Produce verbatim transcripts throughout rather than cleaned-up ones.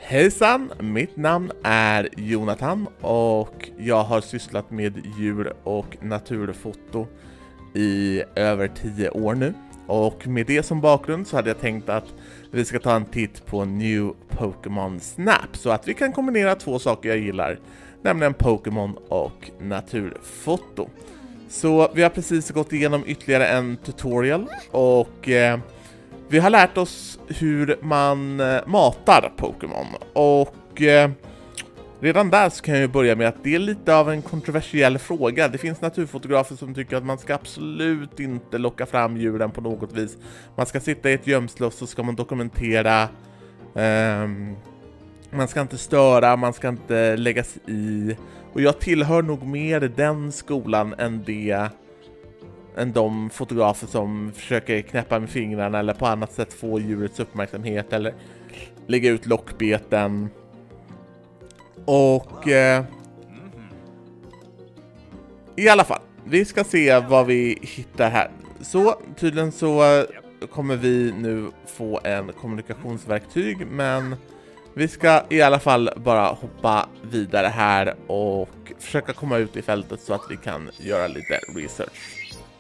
Hejsan, mitt namn är Jonathan och jag har sysslat med djur- och naturfoto i över tio år nu. Och med det som bakgrund så hade jag tänkt att vi ska ta en titt på New Pokémon Snap så att vi kan kombinera två saker jag gillar, nämligen Pokémon och naturfoto. Så vi har precis gått igenom ytterligare en tutorial och eh, vi har lärt oss hur man matar Pokémon och eh, redan där så kan jag börja med att det är lite av en kontroversiell fråga. Det finns naturfotografer som tycker att man ska absolut inte locka fram djuren på något vis. Man ska sitta i ett gömsle och så ska man dokumentera. Eh, man ska inte störa, man ska inte lägga sig i. Och jag tillhör nog mer den skolan än det än de fotografer som försöker knäppa med fingrarna eller på annat sätt få djurets uppmärksamhet eller lägga ut lockbeten. Och eh, i alla fall, vi ska se vad vi hittar här. Så tydligen så kommer vi nu få en kommunikationsverktyg, men vi ska i alla fall bara hoppa vidare här och försöka komma ut i fältet så att vi kan göra lite research.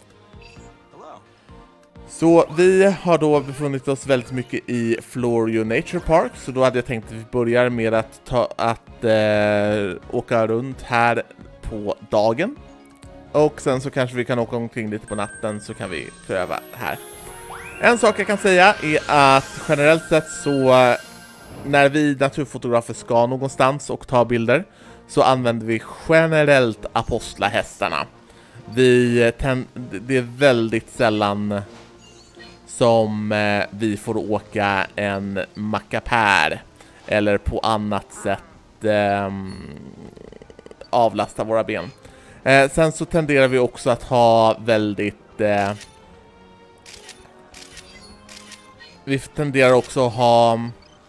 Så vi har då befunnit oss väldigt mycket i Florio Nature Park, så då hade jag tänkt att vi börjar med att, ta, att eh, åka runt här på dagen. Och sen så kanske vi kan åka omkring lite på natten, så kan vi pröva här. En sak jag kan säga är att generellt sett så när vi naturfotografer ska någonstans och ta bilder så använder vi generellt apostlahästarna. Vi det är väldigt sällan som eh, vi får åka en mackapär eller på annat sätt eh, avlasta våra ben. Eh, sen så tenderar vi också att ha väldigt eh, vi tenderar också att ha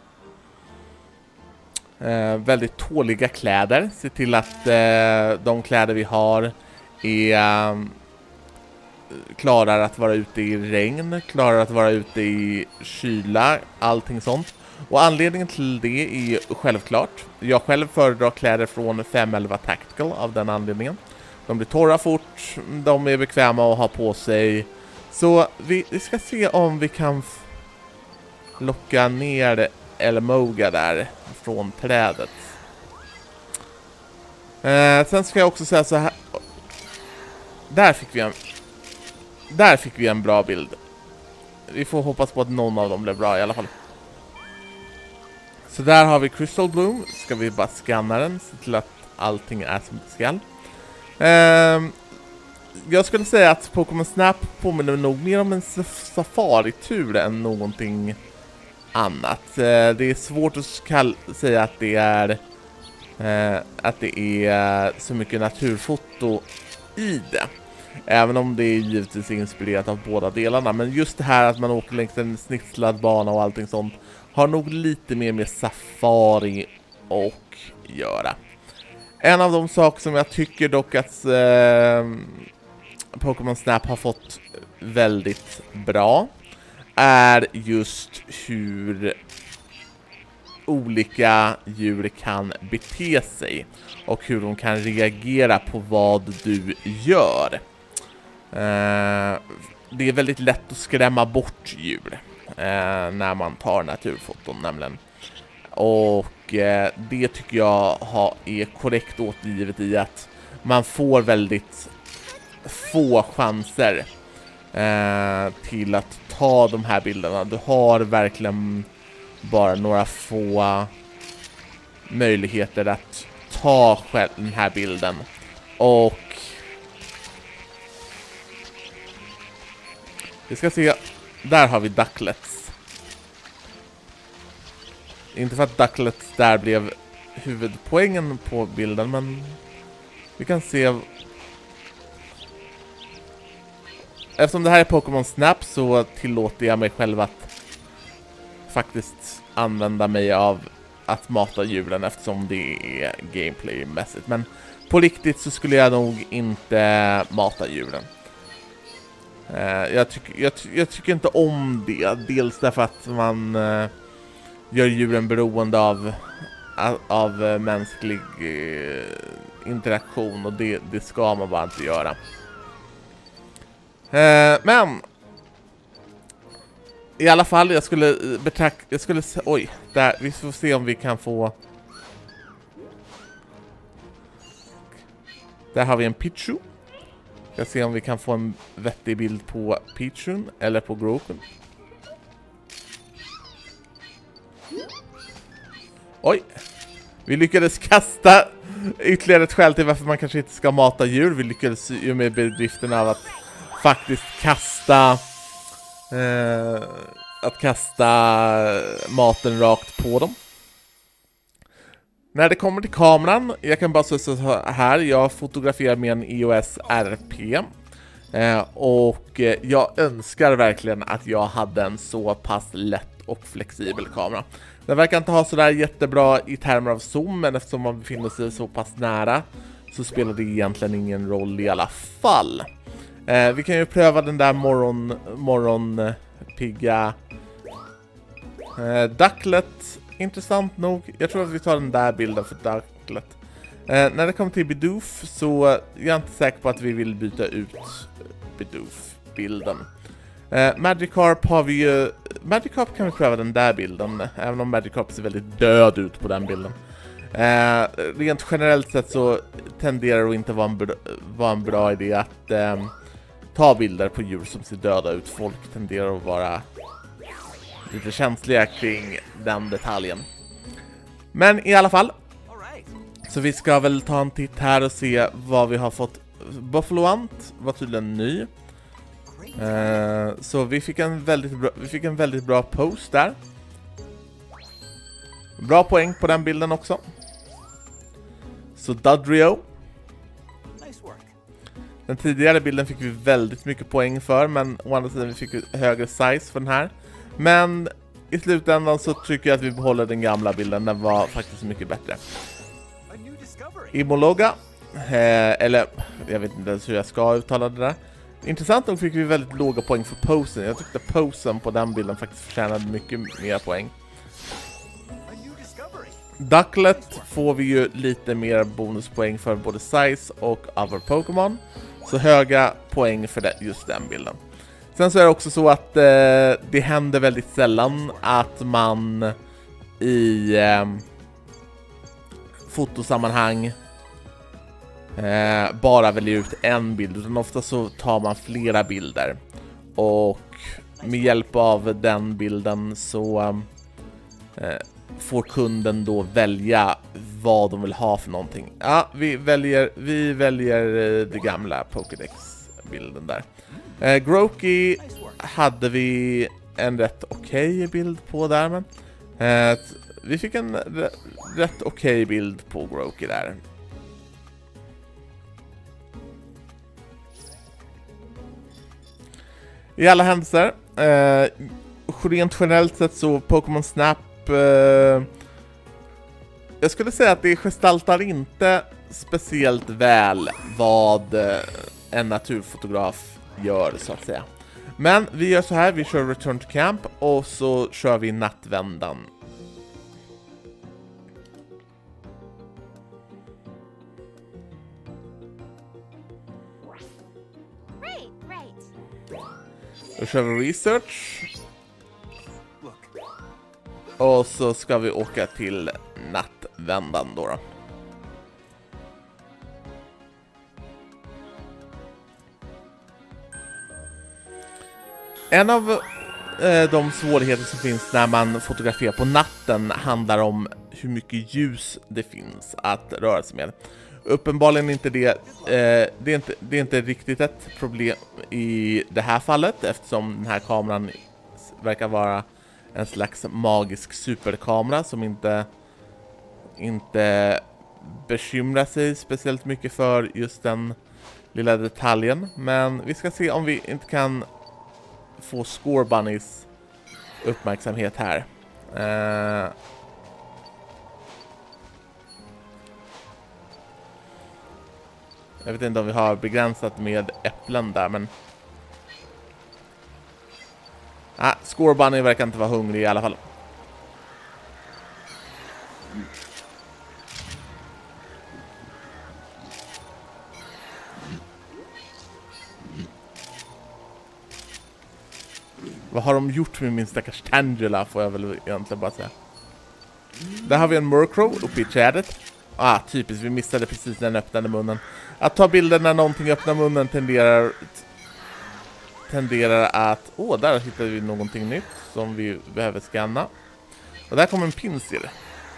eh, väldigt tåliga kläder. Se till att eh, de kläder vi har är eh, klarar att vara ute i regn, klarar att vara ute i kyla, allting sånt. Och anledningen till det är självklart. Jag själv föredrar kläder från fem elva Tactical av den anledningen. De blir torra fort, de är bekväma att ha på sig. Så vi, vi ska se om vi kan locka ner Elmoga där från trädet. Eh, sen ska jag också säga så här. Där fick vi en Där fick vi en bra bild. Vi får hoppas på att någon av dem blev bra i alla fall. Så där har vi Crystal Bloom. Ska vi bara scanna den, se till att allting är som det ska. Ehm, jag skulle säga att Pokémon Snap påminner nog mer om en safari-tur än någonting annat. Ehm, det är svårt att säga att det är eh, att det är så mycket naturfoto i det. Även om det är givetvis inspirerat av båda delarna. Men just det här att man åker längs en snitslad bana och allting sånt har nog lite mer med safari och göra. En av de saker som jag tycker dock att eh, Pokémon Snap har fått väldigt bra är just hur olika djur kan bete sig och hur de kan reagera på vad du gör. Uh, det är väldigt lätt att skrämma bort djur uh, när man tar naturfoton nämligen. Och uh, det tycker jag ha, är korrekt återgivet i att man får väldigt få chanser uh, till att ta de här bilderna. Du har verkligen bara några få möjligheter att ta själv den här bilden. Och vi ska se, där har vi Ducklets. Inte för att Ducklets där blev huvudpoängen på bilden, men vi kan se. Eftersom det här är Pokémon Snap så tillåter jag mig själv att faktiskt använda mig av att mata djuren eftersom det är gameplaymässigt. Men på riktigt så skulle jag nog inte mata djuren. Uh, jag, tyck, jag, jag tycker inte om det. Dels därför att man uh, gör djuren beroende av, av mänsklig eh, interaktion, och det, det ska man bara inte göra. Eh, men i alla fall, jag skulle betrakta, jag skulle, oj, där, vi får se om vi kan få. Där har vi en Pichu. Jag ska se om vi kan få en vettig bild på Pichun eller på Grookun. Oj, vi lyckades kasta ytterligare ett skäl till varför man kanske inte ska mata djur. Vi lyckades ju med bedriften av att faktiskt kasta eh, att kasta maten rakt på dem. När det kommer till kameran, jag kan bara säga så här, jag fotograferar med en E O S R P. Eh, och jag önskar verkligen att jag hade en så pass lätt och flexibel kamera. Den verkar inte ha sådär jättebra i termer av zoom, men eftersom man befinner sig så pass nära så spelar det egentligen ingen roll i alla fall. Eh, vi kan ju pröva den där morgon, morgonpigga eh, Ducklet. Intressant nog. Jag tror att vi tar den där bilden för Ducklet. Eh, när det kommer till Bidoof så är jag inte säker på att vi vill byta ut Bidoof-bilden. Eh, Magikarp har vi ju... Magikarp kan vi pröva den där bilden, även om Magikarp ser väldigt död ut på den bilden. Eh, rent generellt sett så tenderar det att inte vara en, bra, vara en bra idé att eh, ta bilder på djur som ser döda ut. Folk tenderar att vara lite känsliga kring den detaljen. Men i alla fall, så vi ska väl ta en titt här och se vad vi har fått. Buffalo Ant var tydligen ny. Uh, så vi fick en väldigt bra, vi fick en väldigt bra post där. Bra poäng på den bilden också. Så Dodrio. Den tidigare bilden fick vi väldigt mycket poäng för, men å andra sidan vi fick högre size för den här. Men i slutändan så tycker jag att vi behåller den gamla bilden. Den var faktiskt mycket bättre. Imologa. Eh, eller, jag vet inte ens hur jag ska uttala det där. Intressant nog fick vi väldigt låga poäng för posen. Jag tyckte posen på den bilden faktiskt förtjänade mycket mer poäng. Ducklet får vi ju lite mer bonuspoäng för både size och other Pokémon. Så höga poäng för det, just den bilden. Sen så är det också så att eh, det händer väldigt sällan att man i eh, fotosammanhang eh, bara väljer ut en bild, utan ofta så tar man flera bilder. Och med hjälp av den bilden så eh, får kunden då välja vad de vill ha för någonting. Ja, vi väljer, vi väljer det gamla Pokédex-bilden där. Eh, Grookey hade vi en rätt okej okay bild på där, men eh, vi fick en rätt okej okay bild på Grookey där. I alla händelser, eh, rent generellt sett så Pokémon Snap, eh, jag skulle säga att det gestaltar inte speciellt väl vad eh, en naturfotograf gör, så att säga. Men vi gör så här, vi kör Return to Camp och så kör vi Nattvändan. Då kör vi Research. Och så ska vi åka till Nattvändan då. då. En av eh, de svårigheter som finns när man fotograferar på natten handlar om hur mycket ljus det finns att röra sig med. Uppenbarligen inte det, eh, det, är inte, det är inte riktigt ett problem i det här fallet, eftersom den här kameran verkar vara en slags magisk superkamera som inte, inte bekymrar sig speciellt mycket för just den lilla detaljen. Men vi ska se om vi inte kan få Scorebunnys uppmärksamhet här. Uh, jag vet inte om vi har begränsat med äpplen där, men ah, Scorebunny verkar inte vara hungrig i alla fall. Vad har de gjort med min stackars Tangela, får jag väl egentligen bara säga. Där har vi en Murkrow uppe i trädet. Ah, typiskt, vi missade precis när den öppnade munnen. Att ta bilder när någonting öppnar munnen tenderar tenderar att... Åh, oh, där hittar vi någonting nytt som vi behöver scanna. Och där kommer en pinsel.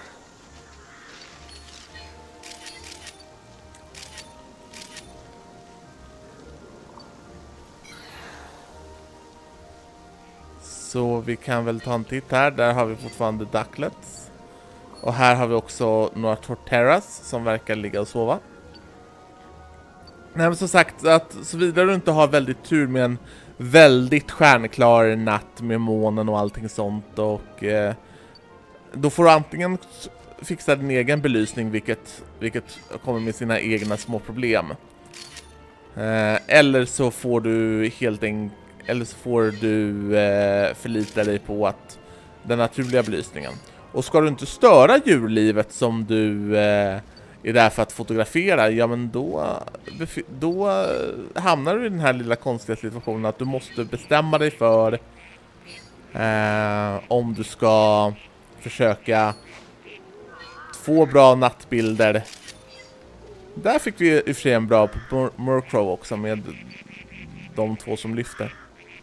Så vi kan väl ta en titt här. Där har vi fortfarande Ducklets. Och här har vi också några Torterras som verkar ligga och sova. Nej, men som sagt, att såvida du inte har väldigt tur med en väldigt stjärnklar natt med månen och allting sånt, och eh, då får du antingen fixa din egen belysning, vilket, vilket kommer med sina egna små problem. Eh, eller så får du helt enkelt eller så får du eh, förlita dig på att den naturliga belysningen. Och ska du inte störa djurlivet som du eh, är där för att fotografera, ja men då, då hamnar du i den här lilla konstiga situationen att du måste bestämma dig för eh, om du ska försöka få bra nattbilder. Där fick vi i och för sig en bra på Murkrow också med de två som lyfter.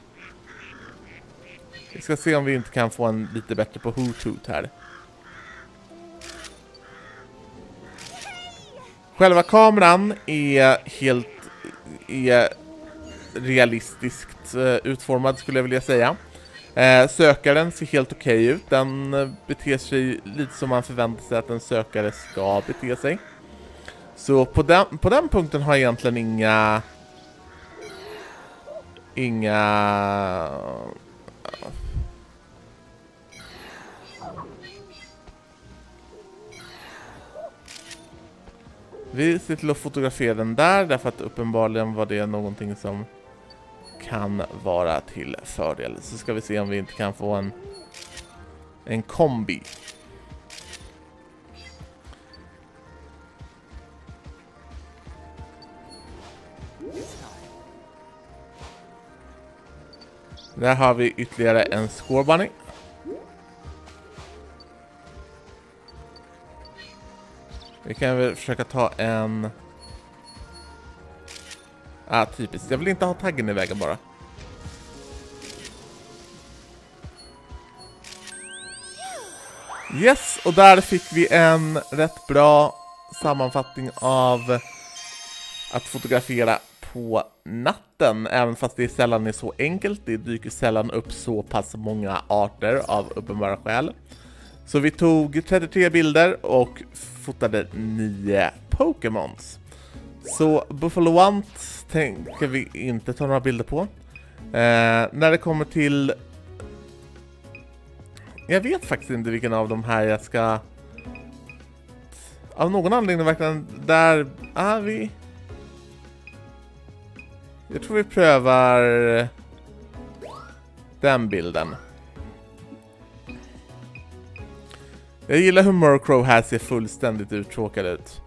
Vi ska se om vi inte kan få en lite bättre på Hoothoot här. Själva kameran är helt är realistiskt utformad, skulle jag vilja säga. Eh, sökaren ser helt okej ut. Den beter sig lite som man förväntar sig att en sökare ska bete sig. Så på den, på den punkten har jag egentligen inga... Inga... Vi ser till att fotografera den där, därför att uppenbarligen var det någonting som kan vara till fördel. Så ska vi se om vi inte kan få en, en kombi. Där har vi ytterligare en Scorbunny. Vi kan väl försöka ta en... Ah, typiskt. Jag vill inte ha taggen i vägen bara. Yes, och där fick vi en rätt bra sammanfattning av att fotografera på natten. Även fast det sällan är så enkelt. Det dyker sällan upp så pass många arter av uppenbara skäl. Så vi tog trettiotre bilder och fotade nio Pokémons. Så Buffalo Want tänker vi inte ta några bilder på. Eh, när det kommer till... Jag vet faktiskt inte vilken av de här jag ska... Av någon anledning verkligen där... Ah, vi... Jag tror vi prövar den bilden. Jag gillar hur Murkrow här ser fullständigt uttråkad ut.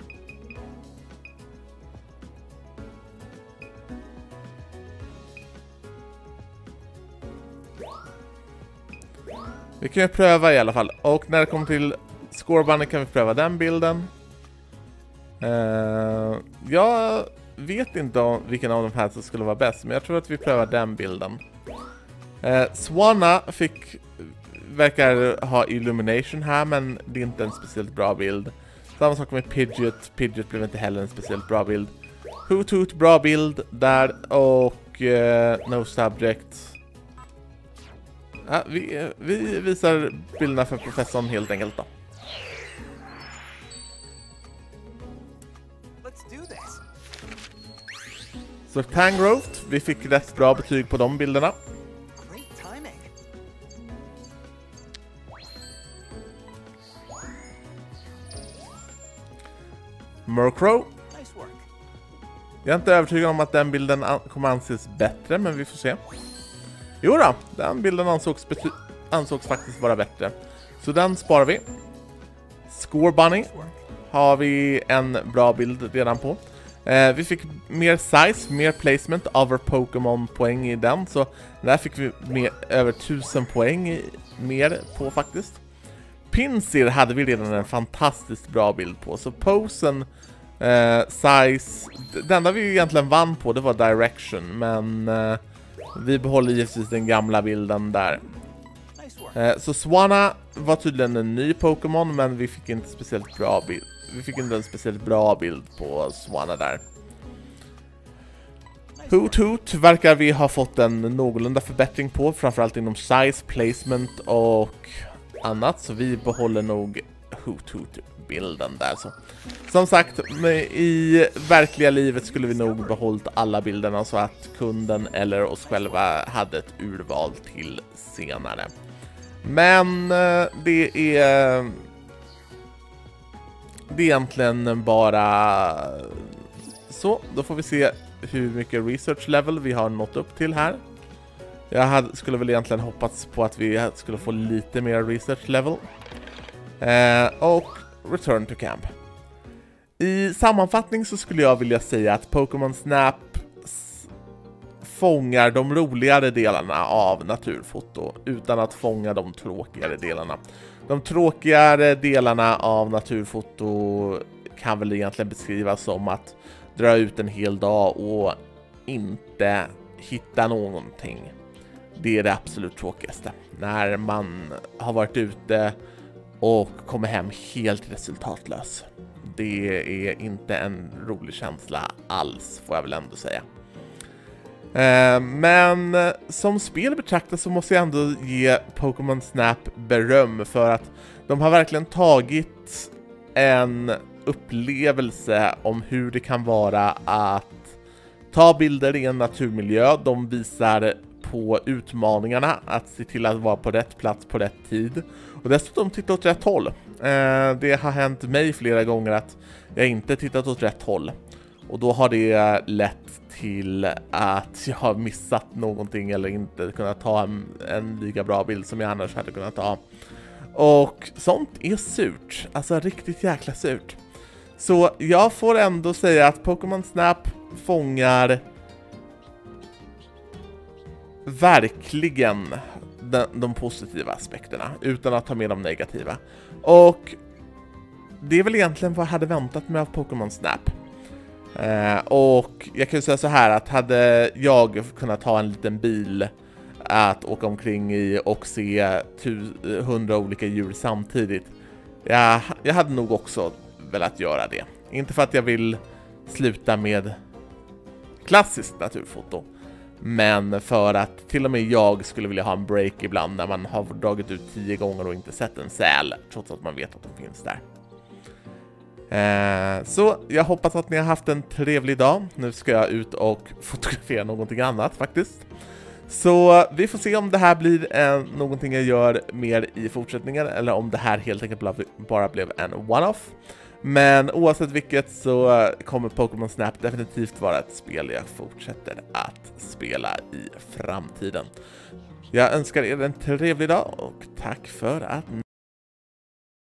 Vi kan ju pröva i alla fall. Och när det kommer till Scorbunny kan vi pröva den bilden. Uh, jag vet inte om vilken av de här som skulle vara bäst, men jag tror att vi prövar den bilden. Uh, Swanna fick... verkar ha Illumination här, men det är inte en speciellt bra bild. Samma sak med Pidgeot. Pidgeot blev inte heller en speciellt bra bild. Hoothoot, bra bild där. Och uh, No Subject. Ja, vi, vi visar bilderna för professorn helt enkelt då. Så Tangrowth, vi fick rätt bra betyg på de bilderna. Murkrow. Jag är inte övertygad om att den bilden kommer anses bättre, men vi får se. Jo då, den bilden ansågs, ansågs faktiskt vara bättre. Så den sparar vi. Score Bunny har vi en bra bild redan på. Eh, vi fick mer size, mer placement över Pokémon-poäng i den. Så där fick vi mer, över tusen poäng i, mer på faktiskt. Pinsir hade vi redan en fantastiskt bra bild på. Så posen, eh, size, det enda vi egentligen vann på det var direction. Men eh, vi behåller givetvis den gamla bilden där. Eh, så Swanna var tydligen en ny Pokémon, men vi fick inte speciellt bra bild. Vi fick inte en speciellt bra bild på Swanna där. Hoot Hoot verkar vi ha fått en någorlunda förbättring på, framförallt inom size, placement och annat. Så vi behåller nog Hoot Hoot-bilden där. Så. Som sagt, i verkliga livet skulle vi nog behållit alla bilderna så att kunden eller oss själva hade ett urval till senare. Men det är... Det är egentligen bara så. Då får vi se hur mycket research level vi har nått upp till här. Jag hade, skulle väl egentligen hoppats på att vi skulle få lite mer research level. Eh, och return to camp. I sammanfattning så skulle jag vilja säga att Pokémon Snap fångar de roligare delarna av naturfoto utan att fånga de tråkigare delarna. De tråkigare delarna av naturfoto kan väl egentligen beskrivas som att dra ut en hel dag och inte hitta någonting. Det är det absolut tråkigaste. När man har varit ute och kommer hem helt resultatlös. Det är inte en rolig känsla alls, får jag väl ändå säga. Men som spel betraktat så måste jag ändå ge Pokémon Snap beröm för att de har verkligen tagit en upplevelse om hur det kan vara att ta bilder i en naturmiljö. De visar på utmaningarna att se till att vara på rätt plats på rätt tid och dessutom titta åt rätt håll. Det har hänt mig flera gånger att jag inte tittat åt rätt håll. Och då har det lett till att jag har missat någonting eller inte kunnat ta en, en lika bra bild som jag annars hade kunnat ta. Och sånt är surt. Alltså riktigt jäkla surt. Så jag får ändå säga att Pokémon Snap fångar verkligen de, de positiva aspekterna utan att ta med de negativa. Och det är väl egentligen vad jag hade väntat mig av Pokémon Snap. Uh, och jag kan ju säga så här att hade jag kunnat ha en liten bil att åka omkring i och se hundra olika djur samtidigt, jag, jag hade nog också velat göra det. Inte för att jag vill sluta med klassiskt naturfoto, men för att till och med jag skulle vilja ha en break ibland när man har dragit ut tio gånger och inte sett en säl, trots att man vet att de finns där. Eh, så jag hoppas att ni har haft en trevlig dag. Nu ska jag ut och fotografera någonting annat faktiskt. Så vi får se om det här blir en, någonting jag gör mer i fortsättningen eller om det här helt enkelt bara blev en one-off. Men oavsett vilket så kommer Pokémon Snap definitivt vara ett spel jag fortsätter att spela i framtiden. Jag önskar er en trevlig dag och tack för att ni